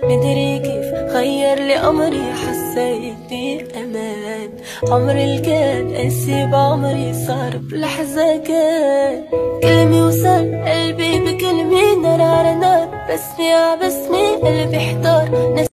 مدري كيف غير لي أمري، حسيت بأمان. عمري اللي كان قاسي بعمري صار بلحظة كان. كلمة وصل قلبي بكلمة، نار على نار، بسمي ع بسمي قلبي احتار.